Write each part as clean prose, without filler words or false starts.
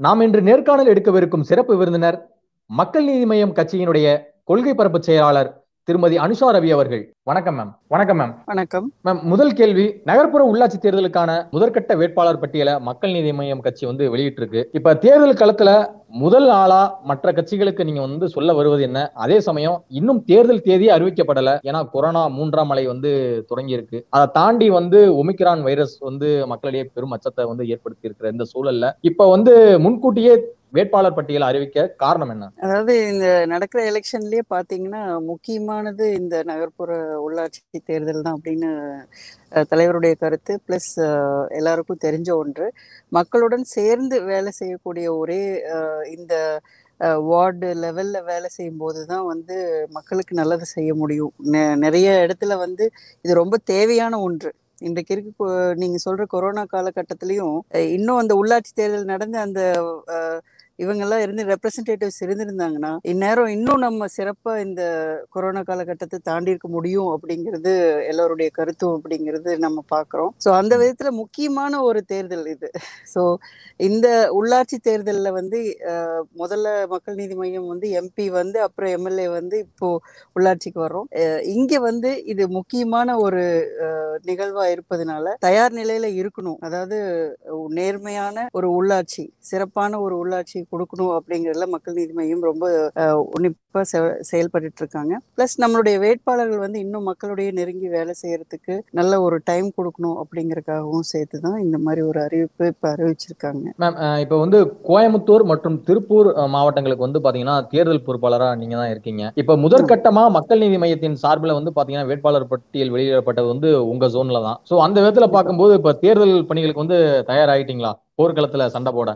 நாம் இன்று நேர்காணல் எடுக்கவிருக்கும் சிறப்பு விருந்தினர் மக்கள் நீதி மய்யம் கட்சியினுடைய கொள்கை பரப்பு செயலாளர் திருமதி அனுஷா ரவி அவர்கள். வணக்கம் மேம். வணக்கம் மேம். வணக்கம் மேம். முதல் கேள்வி, நகர்ப்புற உள்ளாட்சி தேர்தலுக்கான முதற்கட்ட வேட்பாளர் பட்டியலை மக்கள் நீதி மய்யம் கட்சி வெளியிட்டிருக்கு. இப்ப தேர்தல் களத்துல முதல் ஆளா மற்ற கட்சிகளுக்கு நீங்க சொல்ல வருவது என்ன? அதே சமயம் இன்னும் தேர்தல் தேதி அறிவிக்கப்படல. ஏன்னா கொரோனா 3ஆம் அலை தொடங்கி இருக்கு. அதை தாண்டி ஒமிக்ரான் வைரஸ் மக்களிடையே பெரும் அச்சத்தை ஏற்படுத்தி இருக்கிற இந்த சூழல்ல இப்ப முன்கூட்டியே வேட்பாளர் பட்டியலை அறிவிக்க காரணம் என்ன? அதாவது இந்த நடக்கிற எலெக்ஷன்லயே பாத்தீங்கன்னா முக்கியமானது இந்த நகர்ப்புற உள்ளாட்சி தேர்தல் தான் அப்படின்னு தலைவருடைய கருத்து. பிளஸ் எல்லாருக்கும் தெரிஞ்ச ஒன்று, மக்களுடன் சேர்ந்து வேலை செய்யக்கூடிய ஒரே இந்த வார்டு லெவல்ல வேலை செய்யும் போதுதான் மக்களுக்கு நல்லது செய்ய முடியும். நிறைய இடத்துல இது ரொம்ப தேவையான ஒன்று. இன்றைக்கு இருக்கு நீங்க சொல்ற கொரோனா காலகட்டத்திலயும் இன்னும் அந்த உள்ளாட்சி தேர்தல் நடந்து அந்த இவங்கெல்லாம் இருந்து ரெப்ரசன்டேட்டிவ்ஸ் இருந்திருந்தாங்கன்னா இந்நேரம் இன்னும் நம்ம சிறப்பா இந்த கொரோனா காலகட்டத்தை தாண்டி இருக்க முடியும் அப்படிங்கிறது எல்லாருடைய கருத்தும் அப்படிங்கிறது நம்ம பாக்குறோம். ஸோ அந்த விதத்துல முக்கியமான ஒரு தேர்தல் இது. ஸோ இந்த உள்ளாட்சி தேர்தல்ல முதல்ல மக்கள் நீதி மையம் எம்பி அப்புறம் எம்எல்ஏ இப்போ உள்ளாட்சிக்கு வர்றோம். இங்க இது முக்கியமான ஒரு நிகழ்வா இருப்பதனால தயார் நிலையில இருக்கணும். அதாவது நேர்மையான ஒரு உள்ளாட்சி, சிறப்பான ஒரு உள்ளாட்சி கொடுக்கணும் அப்படிங்கறதுல மக்கள் நீதி மையம் ரொம்ப உன்னிப்பா செயல்பட்டு இருக்காங்க. பிளஸ் நம்மளுடைய வேட்பாளர்கள் இன்னும் மக்களுடைய நெருங்கி வேலை செய்யறதுக்கு நல்ல ஒரு டைம் கொடுக்கணும் அப்படிங்கறதுக்காகவும் சேர்த்துதான் இந்த மாதிரி ஒரு அறிவிப்பு இப்ப அறிவிச்சிருக்காங்க. மேம், இப்ப கோயம்புத்தூர் மற்றும் திருப்பூர் மாவட்டங்களுக்கு பாத்தீங்கன்னா தேர்தல் பொறுப்பாளரா நீங்க தான் இருக்கீங்க. இப்ப முதற்கட்டமா மக்கள் நீதி மையத்தின் சார்பில் பாத்தீங்கன்னா வேட்பாளர் பட்டியல் வெளியிடப்பட்டது உங்க ஜோன்ல தான். சோ அந்த விதத்துல பார்க்கும்போது இப்ப தேர்தல் பணிகளுக்கு தயாராயிட்டீங்களா போர்க்களத்துல சண்டை போட?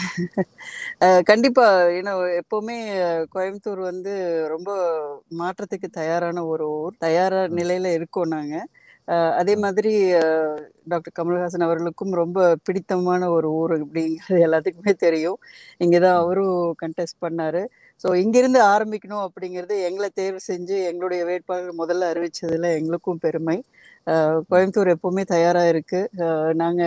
கண்டிப்பா. ஏன்னா எப்பவுமே கோயம்புத்தூர் ரொம்ப மாற்றத்துக்கு தயாரான ஒரு ஊர், தயாரா நிலையில இருக்கோம் நாங்க. அதே மாதிரி டாக்டர் கமல்ஹாசன் அவர்களுக்கும் ரொம்ப பிடித்தமான ஒரு ஊர் அப்படிங்கிறது எல்லாத்துக்குமே தெரியும். இங்கதான் அவரும் கண்டெஸ்ட் பண்ணாரு. ஸோ இங்கிருந்து ஆரம்பிக்கணும் அப்படிங்கிறது எங்களை தேர்வு செஞ்சு எங்களுடைய வேட்பாளர் முதல்ல அறிவிச்சதுல எங்களுக்கும் பெருமை. கோயம்புத்தூர் எப்பவுமே தயாரா இருக்கு. நாங்க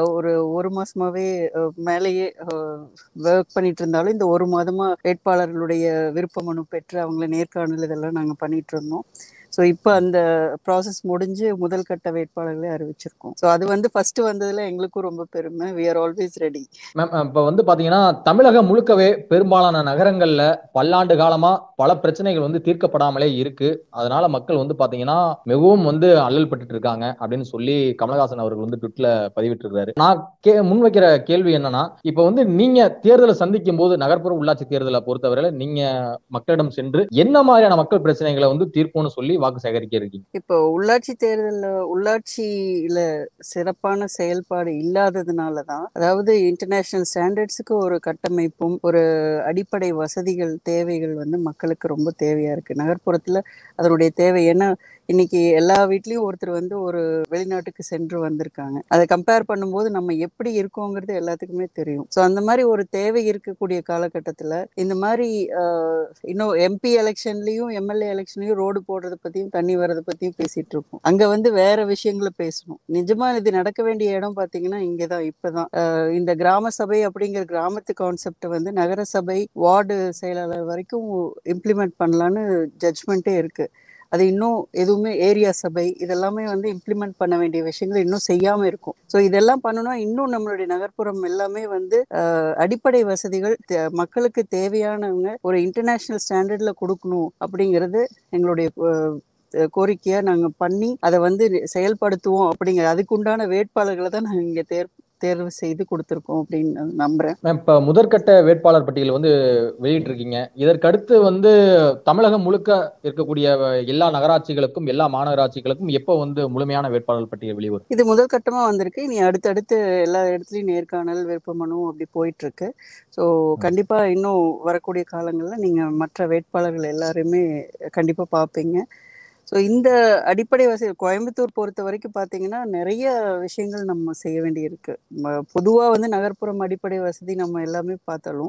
ஒரு மாசமாவே மேலேயே ஒர்க் பண்ணிட்டு இருந்தாலும் இந்த ஒரு மாதமா வேட்பாளர்களுடைய விருப்ப மனு பெற்று அவங்கள நேர்காணல் இதெல்லாம் நாங்க பண்ணிட்டு இருந்தோம். ஸோ இப்போ அந்த ப்ராசஸ் முடிஞ்சு முதல் கட்ட வேட்பாளர்களே அறிவிச்சிருக்கோம். ஸோ அது ஃபர்ஸ்ட் வந்ததுல எங்களுக்கும் ரொம்ப பெருமை. We are always ready. Ma'am, இப்ப பாத்தீங்கன்னா தமிழகம் முழுக்கவே பெரும்பாலான நகரங்கள்ல பல்லாண்டு காலமா பல பிரச்சனைகள் தீர்க்கப்படாமலே இருக்கு. அதனால மக்கள் பாத்தீங்கன்னா மிகவும் அல்லல் பட்டு இருக்காங்க அப்படின்னு சொல்லி கமல்ஹாசன் அவர்கள் ட்விட்டர்ல பதிவிட்டு இருக்காரு. நான் முன்வைக்கிற கேள்வி என்னன்னா, இப்ப நீங்க தேர்தலை சந்திக்கும் போது நகர்ப்புற உள்ளாட்சி தேர்தலை பொறுத்தவரையில நீங்க மக்களிடம் சென்று என்ன மாதிரியான மக்கள் பிரச்சனைகளை தீர்ப்போம்னு சொல்லி வாக்கு சேகரிக்க இருக்கீங்க? இப்போ உள்ளாட்சி தேர்தல்ல உள்ளாட்சியில சிறப்பான செயல்பாடு இல்லாததுனாலதான், அதாவது இன்டர்நேஷனல் ஸ்டாண்டர்ட்ஸுக்கு ஒரு கட்டமைப்பும் ஒரு அடிப்படை வசதிகள் தேவைகள் மக்களுக்கு ரொம்ப தேவையா இருக்கு. நகர்ப்புறத்துல அதனுடைய தேவை ஏன்னா இன்னைக்கு எல்லா வீட்லயும் ஒருத்தர் ஒரு வெளிநாட்டுக்கு சென்று வந்திருக்காங்க. அதை கம்பேர் பண்ணும்போது நம்ம எப்படி இருக்கோங்கிறது எல்லாத்துக்குமே தெரியும். ஸோ அந்த மாதிரி ஒரு தேவை இருக்கக்கூடிய காலகட்டத்துல இந்த மாதிரி இன்னும் எம்பி எலெக்ஷன்லயும் எம்எல்ஏ எலெக்ஷன்லயும் ரோடு போடுறதை பத்தியும் தண்ணி வர்றதை பத்தியும் பேசிட்டு இருக்கோம். அங்க வேற விஷயங்களை பேசணும். நிஜமா இது நடக்க வேண்டிய இடம் பாத்தீங்கன்னா இங்கதான். இப்பதான் இந்த கிராம சபை அப்படிங்கிற கிராமத்து கான்செப்ட் நகர சபை வார்டு செயலாளர் வரைக்கும் இம்ப்ளிமெண்ட் பண்ணலான்னு ஜட்ஜ்மெண்ட்டே இருக்கு. அது இன்னும் எதுவுமே ஏரியா சபை இதெல்லாமே இம்ப்ளிமெண்ட் பண்ண வேண்டிய விஷயங்கள் இன்னும் செய்யாம இருக்கும். ஸோ இதெல்லாம் பண்ணணும்னா இன்னும் நம்மளுடைய நகர்ப்புறம் எல்லாமே அடிப்படை வசதிகள் மக்களுக்கு தேவையானவங்க ஒரு இன்டர்நேஷனல் ஸ்டாண்டர்ட்ல கொடுக்கணும் அப்படிங்கிறது எங்களுடைய கோரிக்கையா நாங்க பண்ணி அதை செயல்படுத்துவோம். அப்படிங்கிற அதுக்குண்டான வேட்பாளர்களை தான் நாங்க இங்க தேர்வு செய்து கொடுத்திருக்கோம் அப்படின்னு நம்புறேன். இப்ப முதற்கட்ட வேட்பாளர் பட்டியல் வெளியிட்டு இருக்கீங்க. இதற்கடுத்து தமிழகம் முழுக்க இருக்கக்கூடிய எல்லா நகராட்சிகளுக்கும் எல்லா மாநகராட்சிகளுக்கும் எப்போ முழுமையான வேட்பாளர் பட்டியல் வெளிவரும்? இது முதல் கட்டமா வந்திருக்கு. இனி அடுத்தடுத்து எல்லா இடத்துலயும் நேர்காணல் விருப்பமனு அப்படி போயிட்டு இருக்கு. ஸோ கண்டிப்பா இன்னும் வரக்கூடிய காலங்கள்ல நீங்க மற்ற வேட்பாளர்கள் எல்லாருமே கண்டிப்பா பார்ப்பீங்க. ஸோ இந்த அடிப்படை வசதி கோயம்புத்தூர் பொறுத்த வரைக்கும் பார்த்தீங்கன்னா நிறைய விஷயங்கள் நம்ம செய்ய வேண்டியிருக்கு. பொதுவாக நகர்ப்புறம் அடிப்படை வசதி நம்ம எல்லாமே பார்த்தாலும்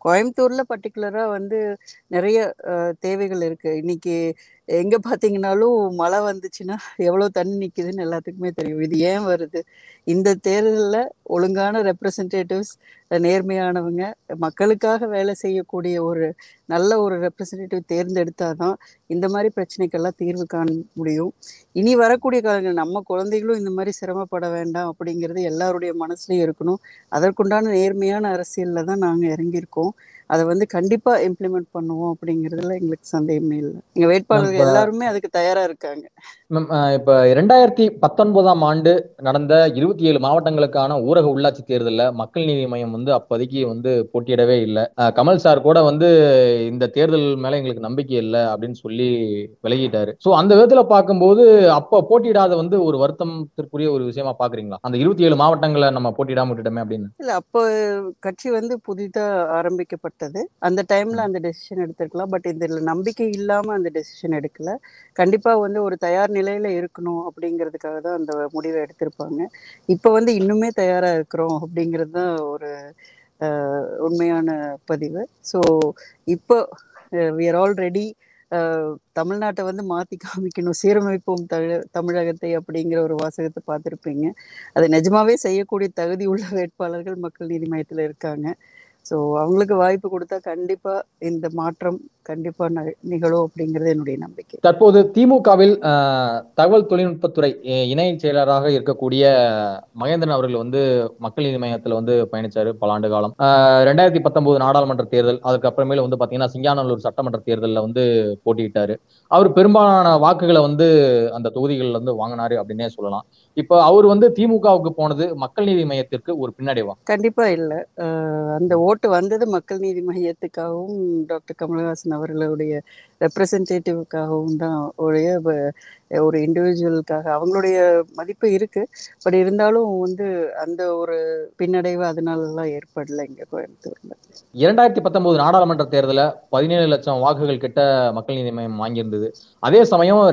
கோயம்புத்தூர்ல பர்டிகுலரா வந்து நிறைய தேவைகள் இருக்கு. இன்னைக்கு எங்க பாத்தீங்கன்னாலும் மழை வந்துச்சுன்னா எவ்வளவு தண்ணி நிக்குதுன்னு எல்லாத்துக்குமே தெரியும். இது ஏன் வருது? இந்த தேர்தல்ல ஒழுங்கான ரெப்ரசன்டேட்டிவ்ஸ், நேர்மையானவங்க, மக்களுக்காக வேலை செய்யக்கூடிய ஒரு நல்ல ஒரு ரெப்ரசன்டேட்டிவ் தேர்ந்தெடுத்தாதான் இந்த மாதிரி பிரச்சனைக்கெல்லாம் தீர்வு காண முடியும். இனி வரக்கூடிய காலங்கள் நம்ம குழந்தைகளும் இந்த மாதிரி சிரமப்பட வேண்டாம் அப்படிங்கிறது எல்லாருடைய மனசுலயும் இருக்கணும். அதற்குண்டான நேர்மையான அரசியல்ல தான் நாங்க இறங்கியிருக்கோம். அதை வந்து கண்டிப்பா இம்ப்ளிமெண்ட் பண்ணுவோம் அப்படிங்கிறதுல எங்களுக்கு சந்தேகமே இல்லை. எங்க வேட்பாளர்கள் எல்லாருமே அதுக்கு தயாரா இருக்காங்க. இப்ப 2019ஆம் ஆண்டு நடந்த 27 மாவட்டங்களுக்கான ஊரக உள்ளாட்சி தேர்தலில் மக்கள் நீதி மையம் வந்து அப்போதைக்கு வந்து போட்டியிடவே இல்லை. கமல் சார் கூட வந்து இந்த தேர்தல் மேல எங்களுக்கு நம்பிக்கை இல்லை அப்படின்னு சொல்லி விலகிட்டாரு. சோ அந்த விதத்துல பார்க்கும்போது அப்ப போட்டியிடாத வந்து ஒரு வருத்தத்திற்குரிய ஒரு விஷயமா பாக்குறீங்களா? அந்த 27 மாவட்டங்களை நம்ம போட்டியிடாம விட்டுட்டோமே அப்படின்னு. இல்ல, அப்போ கட்சி வந்து புதிதா ஆரம்பிக்கப்பட்டது. அந்த டைம்ல அந்த டெசிஷன் எடுத்திருக்கலாம். பட் இதுல நம்பிக்கை இல்லாம அந்த டெசிஷன் எடுக்கல. கண்டிப்பா வந்து ஒரு தயார் நிலையில இருக்கணும் அப்படிங்கிறதுக்காக தான் அந்த முடிவை எடுத்திருப்பாங்க. இப்ப வந்து இன்னுமே தயாரா இருக்கிறோம் அப்படிங்கிறது தான் ஒரு உண்மையான பதிவு. ஸோ இப்போ வி ஆர் ஆல் ரெடி. தமிழ்நாட்டை வந்து மாத்தி காமிக்கணும், சீரமைப்போம் தமிழகத்தை அப்படிங்கிற ஒரு வாசகத்தை பார்த்துருப்பீங்க. அதை நிஜமாவே செய்யக்கூடிய தகுதி உள்ள வேட்பாளர்கள் மக்கள் நீதி மையத்தில் இருக்காங்க. ஸோ அவங்களுக்கு வாய்ப்பு கொடுத்தா கண்டிப்பா இந்த மாற்றம் கண்டிப்பா நிகழும் அப்படிங்கிறது என்னுடைய நம்பிக்கை. தற்போது திமுகவில் தகவல் தொழில்நுட்பத்துறை இணை செயலராக இருக்கக்கூடிய மகேந்திரன் அவர்கள் வந்து மக்கள் நீதி மையத்தில் வந்து பயணிச்சாரு பல ஆண்டு காலம். 2019 நாடாளுமன்ற தேர்தல், அதுக்கப்புறமேல வந்து பாத்தீங்கன்னா சிங்காநல்லூர் சட்டமன்ற தேர்தலில் வந்து போட்டியிட்டாரு. அவர் பெரும்பாலான வாக்குகளை வந்து அந்த தொகுதிகளில் வந்து வாங்கினாரு அப்படின்னே சொல்லலாம். இப்ப அவர் வந்து திமுகவுக்கு போனது மக்கள் நீதி மையத்திற்கு ஒரு பின்னடைவா? கண்டிப்பா இல்லை. அந்த ஓட்டு வந்தது மக்கள் நீதி மையத்துக்காகவும் டாக்டர் கமலஹாசன் அவர்களுடைய ரெப்ரசன்டேட்டிவ்காகவும் தான் ஒழிய ஒரு இண்டிவிஜுவலுக்காக அவங்களுடைய மதிப்பு இருக்கு. பட் இருந்தாலும் வந்து அந்த ஒரு பின்னடைவு அதனாலலாம் ஏற்படலை இங்க கோயம்புத்தூர்ல. 2019 நாடாளுமன்ற தேர்தல 17 லட்சம் வாக்குகள் கிட்ட மக்கள் நீதி மையம் வாங்கியிருந்தது. அதே சமயம்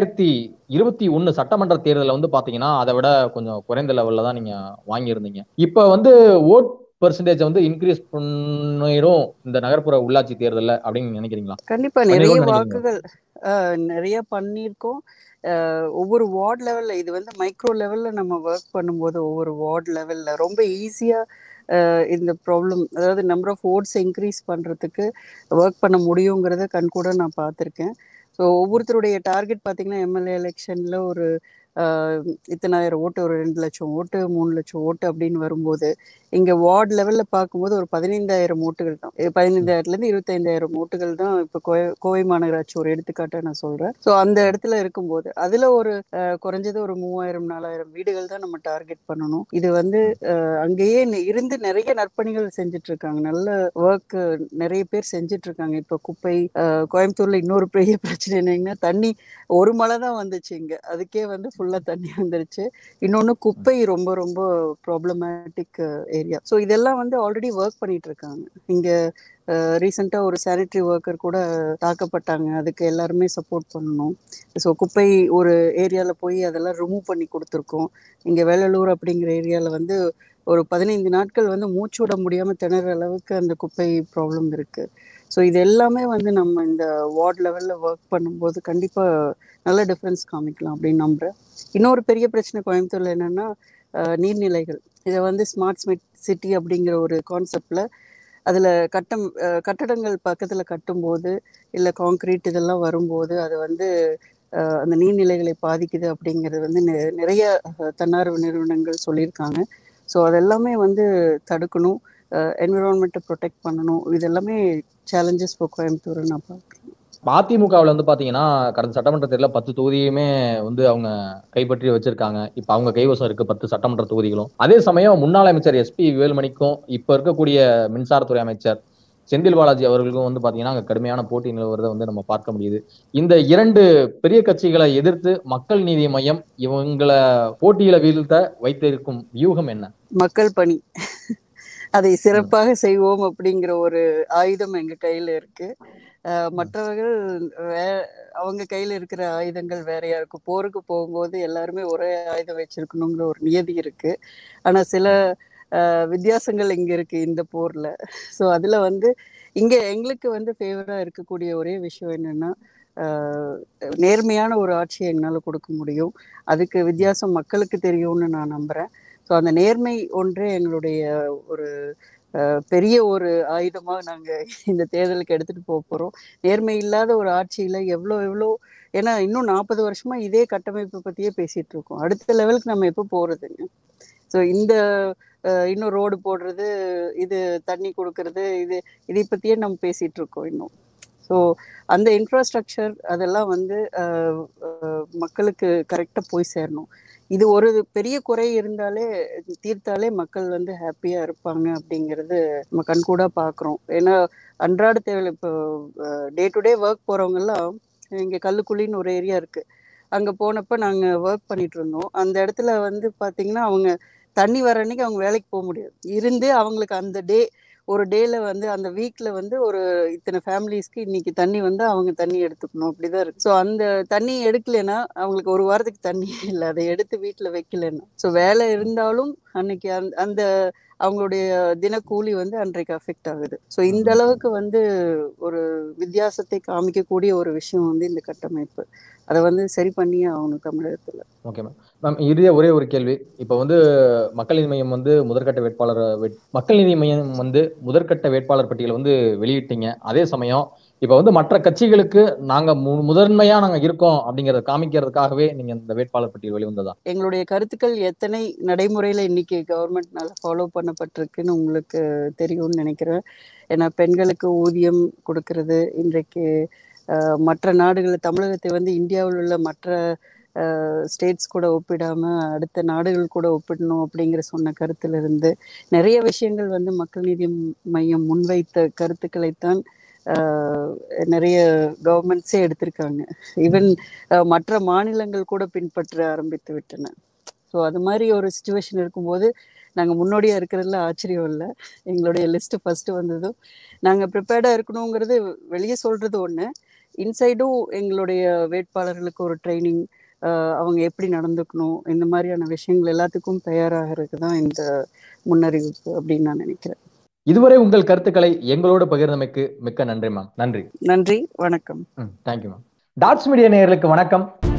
2021 சட்டமன்ற தேர்தலில் வந்து பாத்தீங்கன்னா அதை விட கொஞ்சம் குறைந்த லெவல்ல தான் நீங்க வாங்கியிருந்தீங்க. இப்ப வந்து ஓட் பெர்சன்டேஜ் வந்து இன்க்ரீஸ் பண்ணிடும் இந்த நகர்ப்புற உள்ளாட்சி தேர்தல்ல அப்படின்னு நினைக்கிறீங்களா? கண்டிப்பா நிறைய வாக்குகள் நிறைய பண்ணியிருக்கோம். ஒவ்வொரு வார்டு லெவல்ல, இது வந்து மைக்ரோ லெவல்ல நம்ம ஒர்க் பண்ணும்போது ஒவ்வொரு வார்டு லெவல்ல ரொம்ப ஈஸியா இந்த ப்ராப்ளம், அதாவது நம்பர் ஆஃப் ஓட்ஸ் இன்க்ரீஸ் பண்றதுக்கு ஒர்க் பண்ண முடியுங்கிறத கண்கூட நான் பார்த்துருக்கேன். ஸோ ஒவ்வொருத்தருடைய டார்கெட் பார்த்தீங்கன்னா எம்எல்ஏ எலெக்ஷன்ல ஒரு இத்தனாயிரம் ஓட்டு, ஒரு 2 லட்சம் ஓட்டு, 3 லட்சம் ஓட்டு அப்படின்னு வரும்போது இங்க வார்டு லெவல்ல பார்க்கும்போது ஒரு 15,000 ஓட்டுகள் தான், 15,000லேருந்து 25,000 ஓட்டுகள் தான் இப்போ கோவை மாநகராட்சி ஒரு எடுத்துக்காட்டை நான் சொல்றேன். ஸோ அந்த இடத்துல இருக்கும்போது அதுல ஒரு குறைஞ்சது ஒரு 3,000 4,000 வீடுகள் தான் நம்ம டார்கெட் பண்ணணும். இது வந்து அங்கேயே இருந்து நிறைய நற்பணிகள் செஞ்சுட்டு இருக்காங்க, நல்ல ஒர்க் நிறைய பேர் செஞ்சுட்டு இருக்காங்க. இப்போ குப்பை, கோயம்புத்தூர்ல இன்னொரு பெரிய பிரச்சனை என்னங்கன்னா தண்ணி, ஒரு மழை தான் வந்துச்சு இங்க, அதுக்கே வந்து ஃபுல்லா தண்ணி வந்துருச்சு. இன்னொன்னு குப்பை ரொம்ப ரொம்ப ப்ராப்ளமேட்டிக் ஏரியா. ஸோ இதெல்லாம் வந்து ஆல்ரெடி ஒர்க் பண்ணிட்டு இருக்காங்க. இங்க ரீசெண்டா ஒரு சானிட்டரி ஒர்க்கர் கூட தாக்கப்பட்டாங்க, அதுக்கு எல்லாருமே சப்போர்ட் பண்ணணும். ஸோ குப்பை ஒரு ஏரியால போய் அதெல்லாம் ரிமூவ் பண்ணி கொடுத்துருக்கோம். இங்க வேலலூர் அப்படிங்கிற ஏரியால வந்து ஒரு 15 நாட்கள் வந்து மூச்சு விட முடியாம திணற அளவுக்கு அந்த குப்பை ப்ராப்ளம் இருக்கு. ஸோ இது எல்லாமே வந்து நம்ம இந்த வார்டு லெவல்ல ஒர்க் பண்ணும்போது கண்டிப்பா நல்ல டிஃப்ரென்ஸ் காமிக்கலாம் அப்படின்னு நம்புறேன். இன்னொரு பெரிய பிரச்சனை கோயம்புத்தூர்ல என்னன்னா நீர்நிலைகள். இதை வந்து ஸ்மார்ட் சிட்டி அப்படிங்கிற ஒரு கான்செப்ட்ல அதுல கட்டடங்கள் பக்கத்துல கட்டும்போது இல்லை கான்கிரீட் இதெல்லாம் வரும்போது அது வந்து அந்த நீர்நிலைகளை பாதிக்குது அப்படிங்கிறது வந்து நிறைய தன்னார்வ நிறுவனங்கள் சொல்லியிருக்காங்க. ஸோ அதெல்லாமே வந்து தடுக்கணும், என்விரான்மெண்ட்டை ப்ரொடெக்ட் பண்ணணும். இது எல்லாமே சேலஞ்சஸ் ஃபார் கோயம்புத்தூர் நான் பார்க்குறேன். அதிமுகவில் வந்து பாத்தீங்கன்னா கடந்த சட்டமன்ற தேர்தலில் 10 தொகுதியுமே வந்து அவங்க கைப்பற்றி வச்சிருக்காங்க. இப்ப அவங்க கைவசம் இருக்கு 10 சட்டமன்ற தொகுதிகளும். அதே சமயம் முன்னாள் அமைச்சர் எஸ்பி வேலுமணிக்கும் இப்ப இருக்கக்கூடிய மின்சாரத்துறை அமைச்சர் செந்தில் பாலாஜி அவர்களுக்கும் வந்து பாத்தீங்கன்னா அங்க கடுமையான போட்டி நிலவுறதை வந்து நம்ம பார்க்க முடியுது. இந்த 2 பெரிய கட்சிகளை எதிர்த்து மக்கள் நீதி மையம் இவங்களை போட்டியில வீழ்த்த வைத்திருக்கும் வியூகம் என்ன? மக்கள் பணி, அதை சிறப்பாக செய்வோம் அப்படிங்கிற ஒரு ஆயுதம் எங்க கையில இருக்கு. மற்றவர்கள் அவங்க கையில இருக்கிற ஆயுதங்கள் வேறையா இருக்கும். போருக்கு போகும்போது எல்லாருமே ஒரே ஆயுதம் வச்சிருக்கணுங்கிற ஒரு நியதி இருக்கு. ஆனா சில வித்தியாசங்கள் இங்க இருக்கு இந்த போர்ல. ஸோ அதுல வந்து இங்க எங்களுக்கு வந்து ஃபேவரா இருக்கக்கூடிய ஒரே விஷயம் என்னன்னா, நேர்மையான ஒரு ஆட்சியை எங்களால கொடுக்க முடியும். அதுக்கு வித்தியாசம் மக்களுக்கு தெரியும்னு நான் நம்புறேன். ஸோ அந்த நேர்மை ஒன்றே எங்களுடைய ஒரு பெரிய ஒரு ஆயுதமா நாங்க இந்த தேர்தலுக்கு எடுத்துட்டு போறோம். நேர்மை இல்லாத ஒரு ஆட்சியில எவ்வளோ ஏன்னா இன்னும் 40 வருஷமா இதே கட்டமைப்பை பத்தியே பேசிட்டு இருக்கோம். அடுத்த லெவலுக்கு நம்ம எப்போ போறதுங்க? ஸோ இந்த இன்னும் ரோடு போடுறது, இது தண்ணி கொடுக்கறது, இதை பத்தியே நம்ம பேசிட்டு இருக்கோம் இன்னும். ஸோ அந்த இன்ஃப்ராஸ்ட்ரக்சர் அதெல்லாம் வந்து மக்களுக்கு கரெக்டாக போய் சேரணும். இது ஒரு பெரிய குறை இருந்தாலே தீர்த்தாலே மக்கள் வந்து ஹாப்பியா இருப்பாங்க அப்படிங்கிறது நம்ம கண்கூடா பார்க்குறோம். ஏன்னா அன்றாட தேவை இப்போ டே டு டே ஒர்க் போறவங்கெல்லாம் இங்கே கல்லுக்குழின்னு ஒரு ஏரியா இருக்கு. அங்கே போனப்போ நாங்கள் ஒர்க் பண்ணிட்டு இருந்தோம். அந்த இடத்துல வந்து பார்த்தீங்கன்னா அவங்க தண்ணி வர அன்னைக்கு அவங்க வேலைக்கு போக முடியாது. இருந்து அவங்களுக்கு அந்த ஒரு டேல வந்து அந்த வீக்ல வந்து ஒரு இத்தனை ஃபேமிலிஸ்க்கு இன்னைக்கு தண்ணி வந்து அவங்க தண்ணி எடுத்துக்கணும் அப்படிதான் இருக்கு. ஸோ அந்த தண்ணி எடுக்கலைன்னா அவங்களுக்கு ஒரு வாரத்துக்கு தண்ணி இல்லை, அதை எடுத்து வீட்டில் வைக்கலன்னா. ஸோ வேலை இருந்தாலும் அன்னைக்கு அந்த அவங்களுடைய தினக்கூலி வந்து அன்றைக்கு அஃபெக்ட் ஆகுது. ஸோ இந்த அளவுக்கு வந்து ஒரு வித்தியாசத்தை காமிக்கக்கூடிய ஒரு விஷயம் வந்து இந்த கட்டமைப்பு. அதை வந்து சரி பண்ணியே ஆகணும் தமிழகத்துல. Okay ma'am. மேம் இறுதியா ஒரே ஒரு கேள்வி. இப்போ வந்து மக்கள் நீதி மையம் வந்து முதற்கட்ட வேட்பாளர் பட்டியலை வந்து வெளியிட்டீங்க. அதே சமயம் இப்போ வந்து மற்ற கட்சிகளுக்கு நாங்க முதன்மையா நாங்க இருக்கோம் அப்படிங்கறத காமிக்கிறதுக்காகவே நீங்க இந்த வேட்பாளர் பட்டியல் வெளிவந்ததா? எங்களுடைய கருத்துக்கள் எத்தனை நடைமுறையில இன்னைக்கு கவர்மெண்ட்னால ஃபாலோ பண்ணப்பட்டிருக்குன்னு உங்களுக்கு தெரியும்னு நினைக்கிறேன். ஏன்னா பெண்களுக்கு ஊதியம் கொடுக்கறது இன்றைக்கு மற்ற நாடுகள், தமிழகத்தை வந்து இந்தியாவில் உள்ள மற்ற ஸ்டேட்ஸ் கூட ஒப்பிடாம அடுத்த நாடுகள் கூட ஒப்பிடணும் அப்படிங்கிற சொன்ன கருத்துல இருந்து நிறைய விஷயங்கள் வந்து மக்கள் நீதி மையம் முன்வைத்த கருத்துக்களைத்தான் நிறைய கவர்மெண்ட்ஸே எடுத்திருக்காங்க. ஈவன் மற்ற மாநிலங்கள் கூட பின்பற்ற ஆரம்பித்து விட்டன. ஸோ அது மாதிரி ஒரு சுச்சுவேஷன் இருக்கும்போது நாங்கள் முன்னோடியாக இருக்கிறதுல ஆச்சரியம் இல்லை. எங்களுடைய லிஸ்ட்டு ஃபஸ்ட்டு வந்ததும் நாங்கள் ப்ரிப்பேர்டாக இருக்கணுங்கிறது வெளியே சொல்கிறது ஒன்று, இன்சைடும் எங்களுடைய வேட்பாளர்களுக்கு ஒரு ட்ரைனிங், அவங்க எப்படி நடந்துக்கணும், இந்த மாதிரியான விஷயங்கள் எல்லாத்துக்கும் தயாராகிறதுக்கு தான் இந்த முன்னறிவிப்பு அப்படின்னு நான் நினைக்கிறேன். இதுவரை உங்கள் கருத்துக்களை எங்களோடு பகிர்ந்தமைக்கு மிக்க நன்றி மேம். நன்றி. நன்றி, வணக்கம். Thank you ma'am. டாட்ஸ் மீடியா நேயர்களுக்கு வணக்கம்.